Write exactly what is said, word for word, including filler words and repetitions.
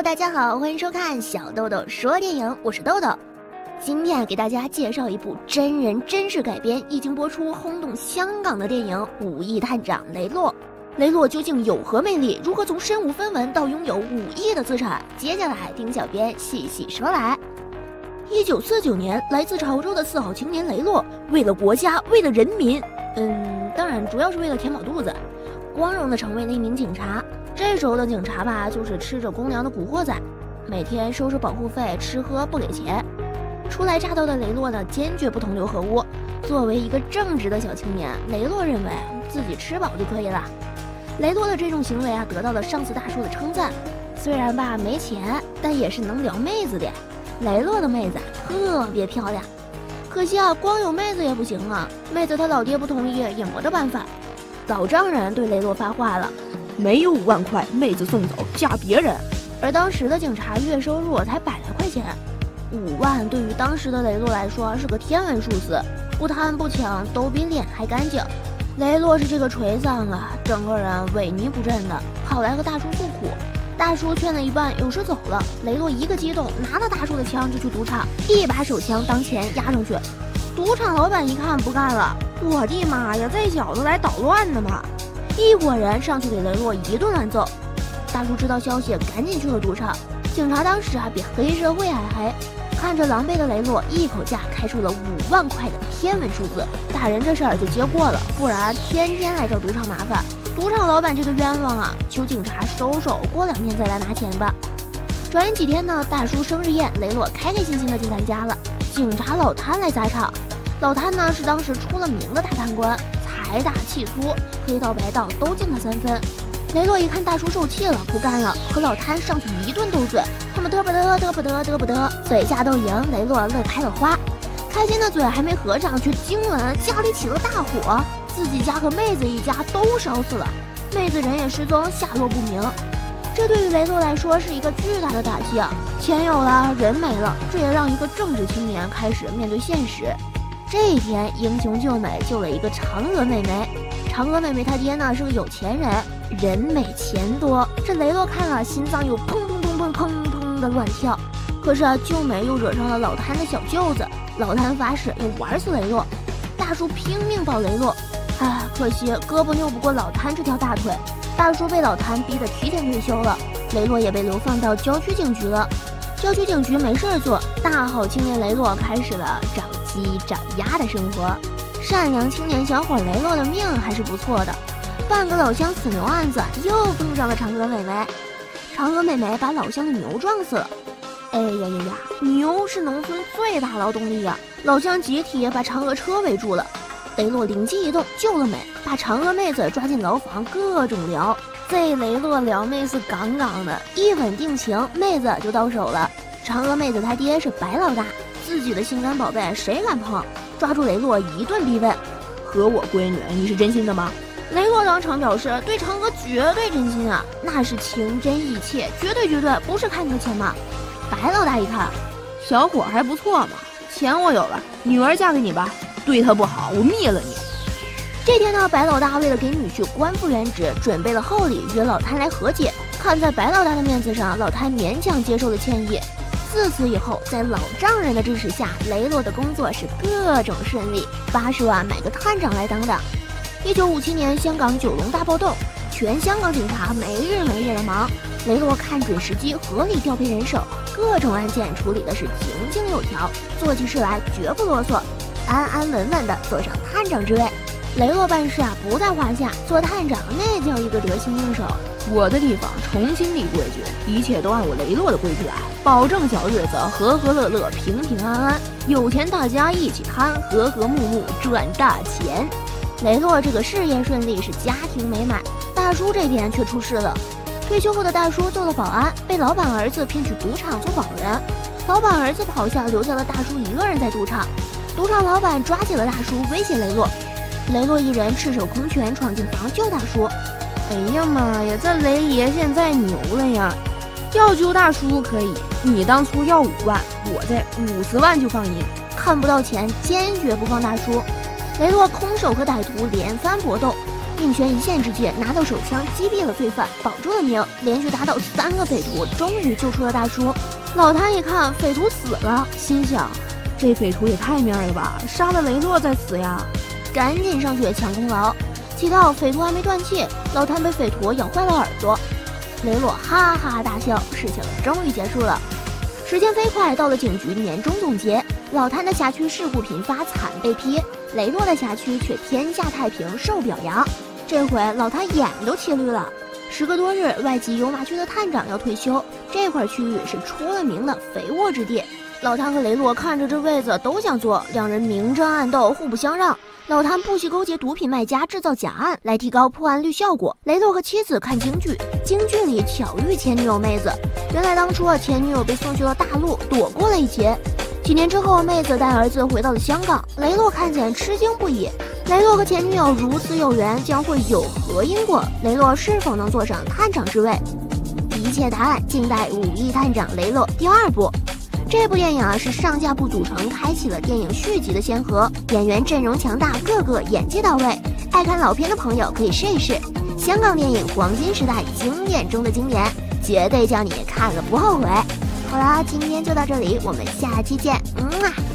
大家好，欢迎收看小豆豆说电影，我是豆豆。今天给大家介绍一部真人真事改编、已经播出轰动香港的电影《五亿探长雷洛》。雷洛究竟有何魅力？如何从身无分文到拥有五亿的资产？接下来听小编细细说来。一九四九年，来自潮州的四好青年雷洛，为了国家，为了人民，嗯，当然主要是为了填饱肚子，光荣地成为了一名警察。这时候的警察吧，就是吃着公粮的古惑仔，每天收拾保护费，吃喝不给钱。初来乍到的雷洛呢，坚决不同流合污。作为一个正直的小青年，雷洛认为自己吃饱就可以了。雷洛的这种行为啊，得到了上司大叔的称赞。虽然吧没钱，但也是能撩妹子的。雷洛的妹子特别漂亮，可惜啊，光有妹子也不行啊，妹子她老爹不同意，也没得办法。老丈人对雷洛发话了。 没有五万块，妹子送走，嫁别人。 而当时的警察月收入才百来块钱，五万对于当时的雷洛来说是个天文数字，不贪不抢，都比脸还干净。雷洛是这个锤子啊，整个人萎靡不振的，跑来和大叔诉苦。大叔劝了一半，有事走了。雷洛一个激动，拿了大叔的枪就去赌场，一把手枪当前压上去。赌场老板一看不干了，我的妈呀，这小子来捣乱的嘛！一伙人上去给雷洛一顿乱揍，大叔知道消息，赶紧去了赌场。警察当时啊比黑社会还黑，看着狼狈的雷洛，一口价开出了五万块的天文数字。大人这事儿就接过了，不然天天来找赌场麻烦。赌场老板这个冤枉啊，求警察收手，过两天再来拿钱吧。转眼几天呢，大叔生日宴，雷洛开开心心的去参加了。警察老贪来砸场，老贪呢是当时出了名的大贪官。财大气粗，黑道白道都敬他三分。雷洛一看大叔受气了，不干了，和老贪上去一顿斗嘴，他们嘚不嘚嘚不嘚嘚不嘚，嘴下斗赢，雷洛乐开了花，开心的嘴还没合上，却惊闻家里起了大火，自己家和妹子一家都烧死了，妹子人也失踪，下落不明。这对于雷洛来说是一个巨大的打击啊！钱有了，人没了，这也让一个正直青年开始面对现实。这一天，英雄救美救了一个嫦娥妹妹。嫦娥妹妹她爹呢是个有钱人，人美钱多。这雷洛看了，心脏又砰砰砰砰砰砰的乱跳。可是啊，救美又惹上了老贪的小舅子，老贪发誓要玩死雷洛。大叔拼命保雷洛，唉，可惜胳膊拗不过老贪这条大腿。大叔被老贪逼得提前退休了，雷洛也被流放到郊区警局了。郊区警局没事做，大好青年雷洛开始了长鸡长鸭的生活。善良青年小伙雷洛的命还是不错的，半个老乡死牛案子又碰上了嫦娥妹妹。嫦娥妹妹把老乡的牛撞死了。哎呀呀呀，牛是农村最大劳动力呀！老乡集体把嫦娥车围住了。雷洛灵机一动救了美，把嫦娥妹子抓进牢房，各种撩。这雷洛撩妹是杠杠的，一吻定情，妹子就到手了。嫦娥妹子她爹是白老大，自己的心肝宝贝谁敢碰？抓住雷洛一顿逼问：“ 和我闺女，你是真心的吗？” 雷洛当场表示对嫦娥绝对真心啊，那是情真意切，绝对绝对不是看你的钱嘛。白老大一看， 小伙还不错嘛，钱我有了，女儿嫁给你吧，对她不好，我灭了你。 这天呢，白老大为了给女婿官复原职，准备了厚礼约老贪来和解。看在白老大的面子上，老贪勉强接受了歉意。自此以后，在老丈人的支持下，雷洛的工作是各种顺利，八十万买个探长来当当。一九五七年，香港九龙大暴动，全香港警察没日没夜的忙。雷洛看准时机，合理调配人手，各种案件处理的是井井有条，做起事来绝不啰嗦，安安稳稳的坐上探长之位。雷洛办事啊不在话下，做探长那叫一个得心应手。 我的地方重新立规矩，一切都按我雷洛的规矩来，保证小日子和和乐乐，平平安安，有钱大家一起贪，和和睦睦赚大钱。雷洛这个事业顺利，是家庭美满。大叔这边却出事了，退休后的大叔做了保安，被老板儿子骗去赌场做保人。老板儿子跑下，留下了大叔一个人在赌场。赌场老板抓起了大叔，威胁雷洛。雷洛一人赤手空拳闯进房救大叔。哎呀妈呀，这雷爷现在牛了呀！要救大叔可以，你当初要五万，我这五十万就放你。看不到钱，坚决不放大叔。雷洛空手和歹徒连番搏斗， 命悬一线之际，拿到手枪击毙了罪犯，保住了命，连续打倒三个匪徒，终于救出了大叔。老谭一看匪徒死了，心想这匪徒也太面了吧，杀了雷洛再死呀，赶紧上去抢功劳。岂料匪徒还没断气，老谭被匪徒咬坏了耳朵。雷洛哈哈大笑，事情终于结束了。时间飞快，到了警局年终总结，老谭的辖区事故频发，惨被批；雷洛的辖区却天下太平，受表扬。这回老谭眼都气绿了。时隔多日，外籍油麻区的探长要退休，这块区域是出了名的肥沃之地。老谭和雷洛看着这位子都想坐，两人明争暗斗，互不相让。老谭不惜勾结毒品卖家制造假案来提高破案率效果。雷洛和妻子看京剧，京剧里巧遇前女友妹子。原来当初前女友被送去了大陆，躲过了一劫。几年之后，妹子带儿子回到了香港，雷洛看见吃惊不已。雷洛和前女友如此有缘，将会有何因果？雷洛是否能坐上探长之位？一切答案静待《武义探长雷洛》第二部。这部电影啊是上下部组成，开启了电影续集的先河，演员阵容强大，个个演技到位。爱看老片的朋友可以试一试，香港电影黄金时代经典中的经典，绝对叫你看了不后悔。好啦，今天就到这里，我们下期见，嗯啊。